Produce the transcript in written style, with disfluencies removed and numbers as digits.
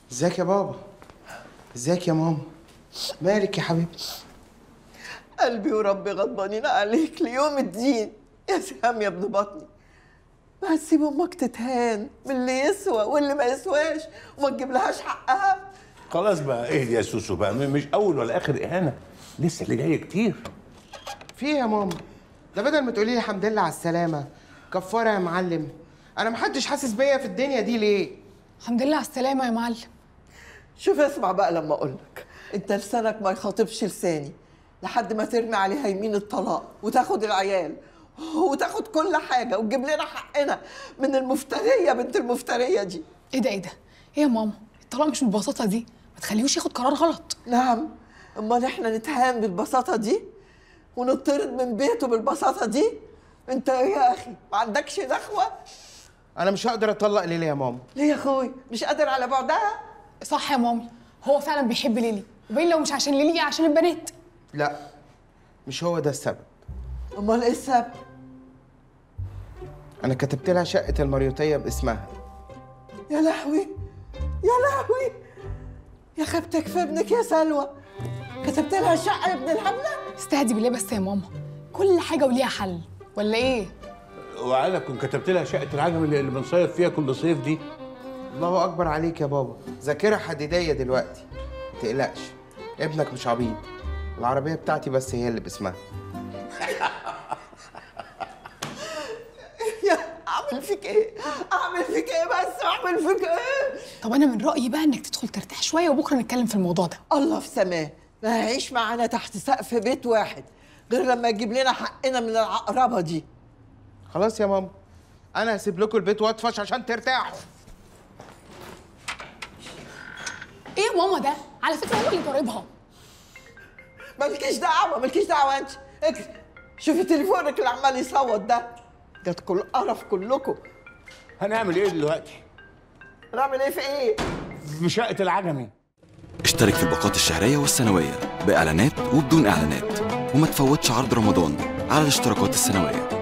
ازيك يا بابا؟ ازيك يا ماما؟ مالك يا حبيبتي؟ قلبي وربي غضبانين عليك ليوم الدين يا سهام يا ابن بطني. ما هتسيب امك تتهان من اللي يسوى واللي ما يسواش وما تجيبلهاش حقها. خلاص بقى اهدي يا سوسو بقى، مش اول ولا اخر اهانه، لسه اللي جاي كتير. في ايه يا ماما؟ ده بدل ما تقولي لي الحمد لله على السلامه كفاره يا معلم، انا محدش حاسس بيا في الدنيا دي ليه؟ الحمد لله على السلامه يا معلم. شوف اسمع بقى لما اقول لك، انت لسانك ما يخاطبش لساني لحد ما ترمي عليها يمين الطلاق وتاخد العيال وتاخد كل حاجه وتجيب لنا حقنا من المفتريه بنت المفتريه دي. ايه ده ايه ده؟ ايه يا ماما؟ الطلاق مش بالبساطه دي، ما تخليهوش ياخد قرار غلط. نعم، امال احنا نتهان بالبساطه دي ونطرد من بيته بالبساطه دي؟ انت ايه يا اخي؟ ما عندكش نخوه؟ انا مش هقدر اطلق ليلى يا ماما. ليه يا اخوي؟ مش قادر على بعدها؟ صح يا مامي، هو فعلا بيحب ليلي، وبين لو مش عشان ليلي عشان البنات. لا، مش هو ده السبب. امال ايه السبب؟ انا كتبت لها شقه المريوطيه باسمها. يا لهوي يا لهوي، يا خبتك في ابنك يا سلوى، كتبت لها شقه يا ابن الهبله؟ استهدي بالله بس يا ماما، كل حاجه وليها حل، ولا ايه؟ وعلى كنت كتبت لها شقه العجم اللي بنصيف فيها كل صيف دي. الله اكبر عليك يا بابا، ذاكره حديديه دلوقتي. ما تقلقش، ابنك مش عبيط، العربيه بتاعتي بس هي اللي باسمها. يا اعمل فيك ايه؟ اعمل فيك ايه بس؟ اعمل فيك ايه؟ طب انا من رايي بقى انك تدخل ترتاح شويه وبكره نتكلم في الموضوع ده. الله في سماه، ما هيعيش معانا تحت سقف بيت واحد غير لما يجيب لنا حقنا من العقربه دي. خلاص يا ماما، انا هسيب لكم البيت واطفش عشان ترتاحوا. ايه يا ماما ده؟ على فكره هو اللي ضاربها. مالكيش دعوه، مالكيش دعوه انت. اجري شوفي تليفونك اللي عمال يصوت ده، جاتكم القرف كلكم. هنعمل ايه دلوقتي؟ هنعمل ايه في ايه؟ في شقه العجمي. اشترك في الباقات الشهرية والسنوية بإعلانات وبدون إعلانات، وما تفوتش عرض رمضان على الاشتراكات السنوية.